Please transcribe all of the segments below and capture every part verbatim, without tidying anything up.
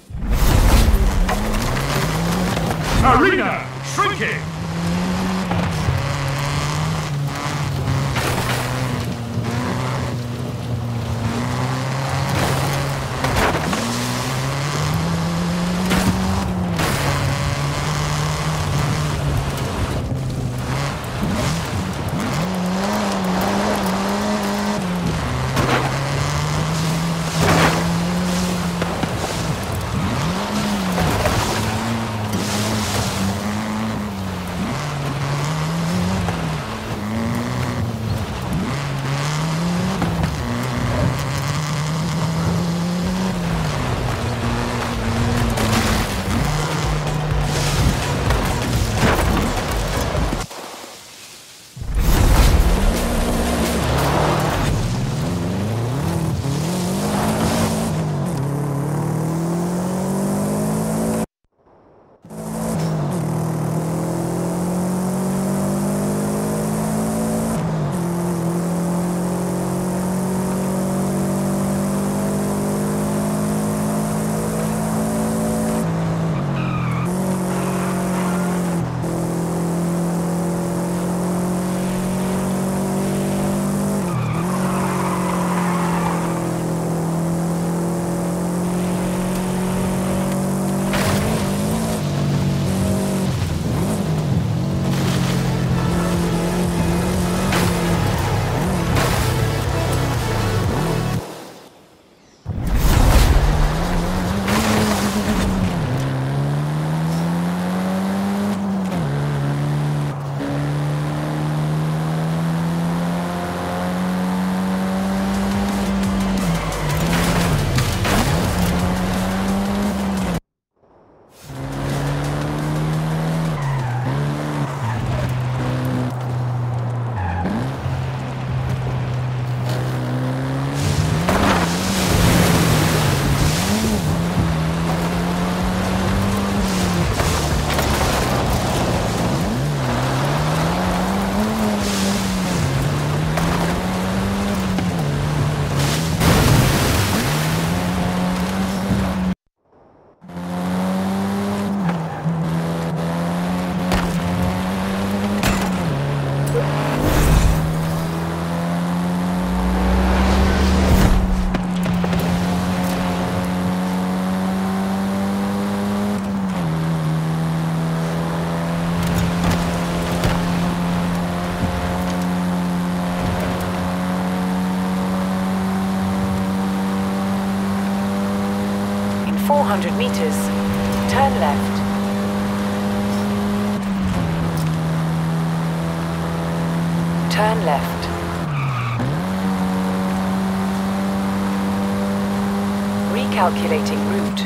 Arena shrinking! four hundred meters, turn left. Turn left. Recalculating route.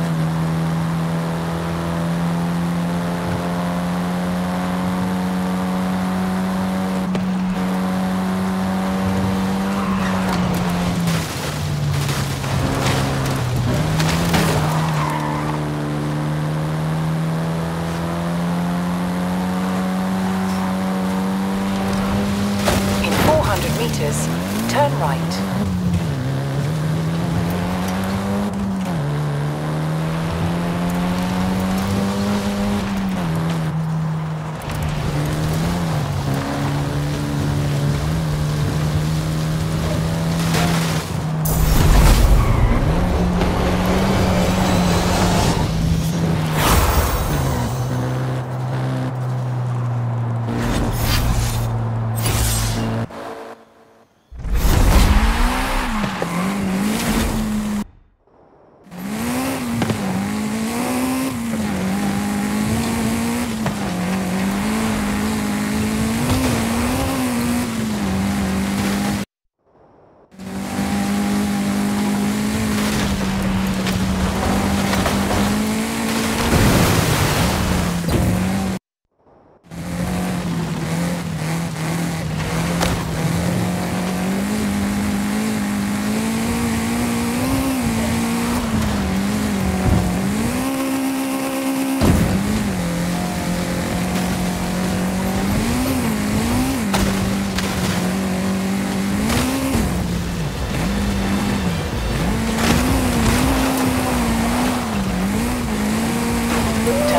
Meters, turn right.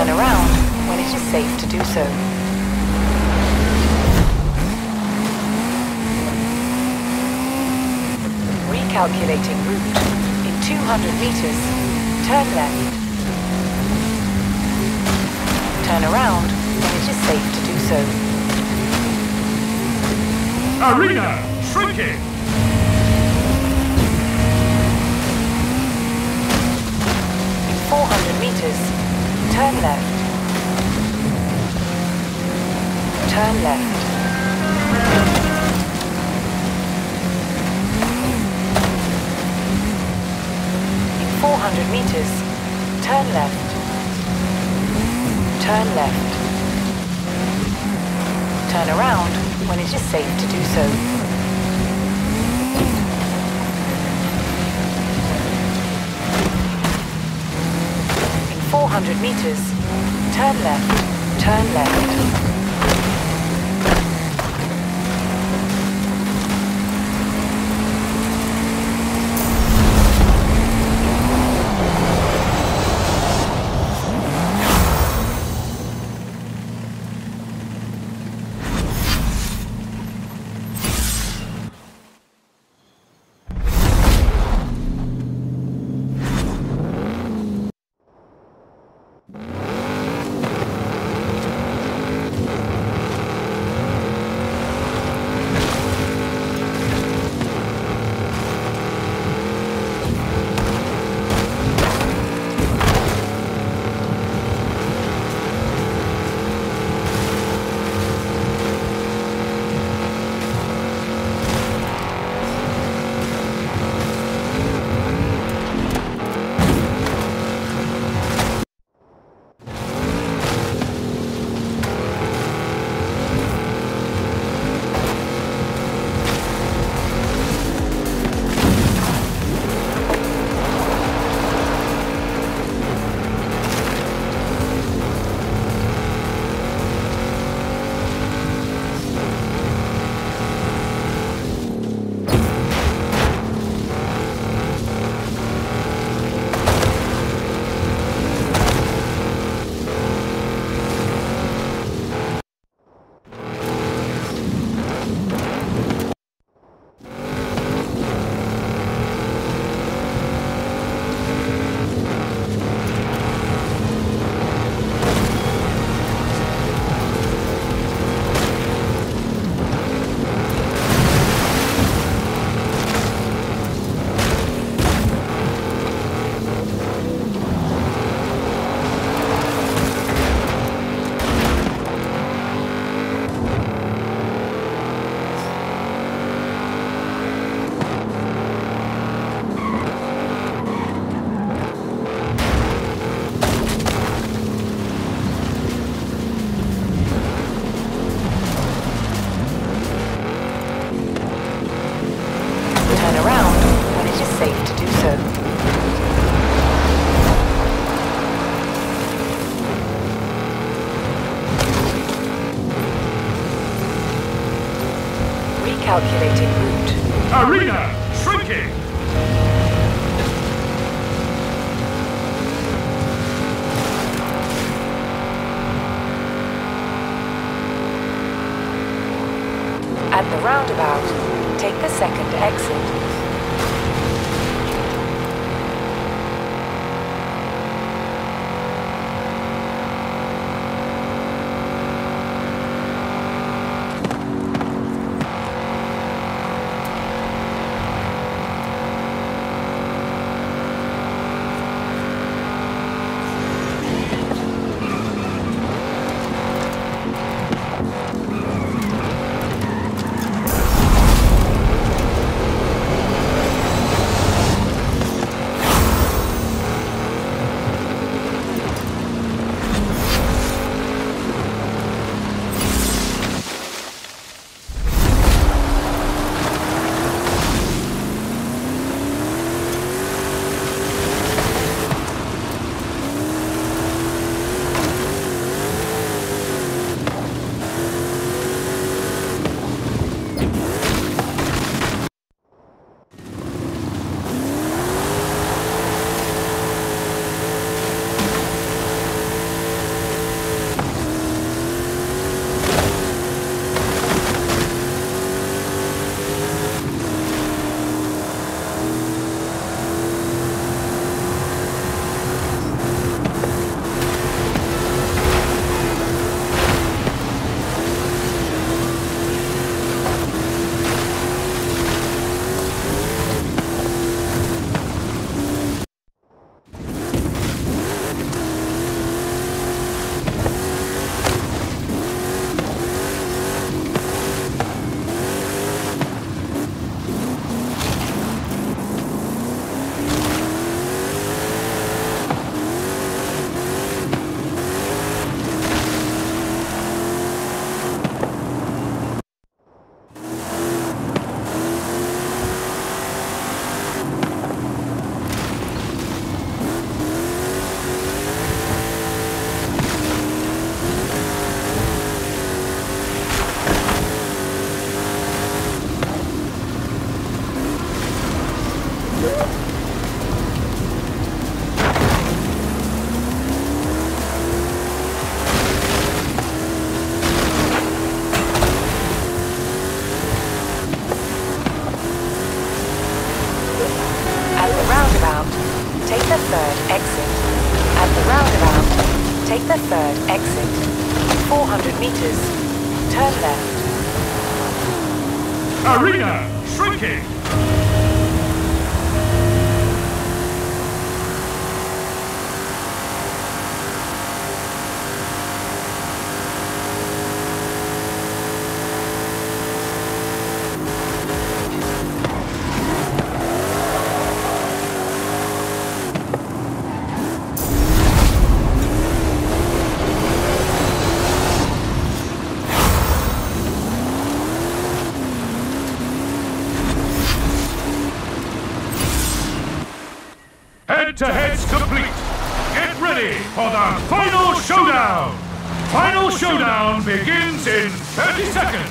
Turn around when it is safe to do so. Recalculating route. In two hundred meters, turn left. Turn around when it is safe to do so. Arena shrinking! In four hundred meters, turn left. Turn left. In four hundred meters, turn left. Turn left. Turn around when it is safe to do so. In four hundred meters, turn left. Turn left. Calculating route. Arena shrinking! At the roundabout, take the second exit. the third exit. four hundred meters. Turn left. Arena shrinking. Head-to-heads complete. Get ready for the final showdown. Final showdown begins in thirty seconds.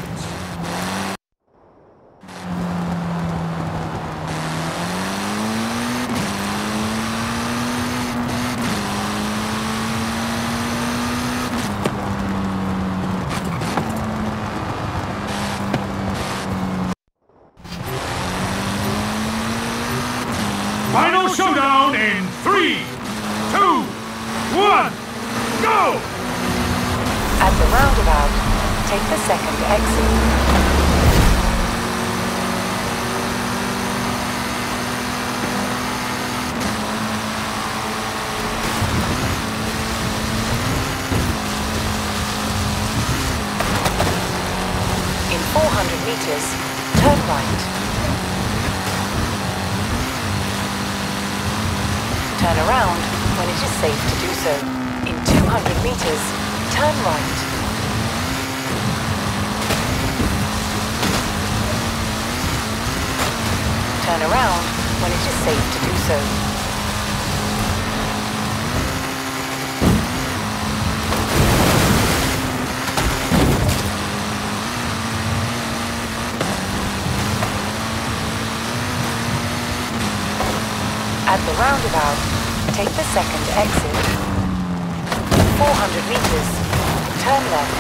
Final showdown in three, two, one, go! At the roundabout, take the second exit. In four hundred meters, turn right. Turn around when it is safe to do so. In two hundred meters, turn right. Turn around when it is safe to do so. At the roundabout, take the second exit. four hundred meters, turn left.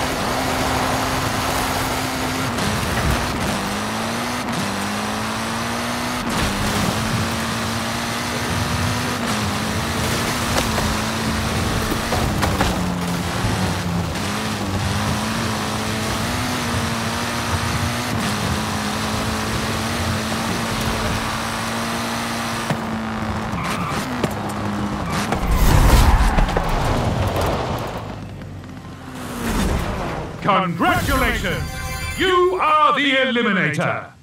Congratulations! You are the Eliminator!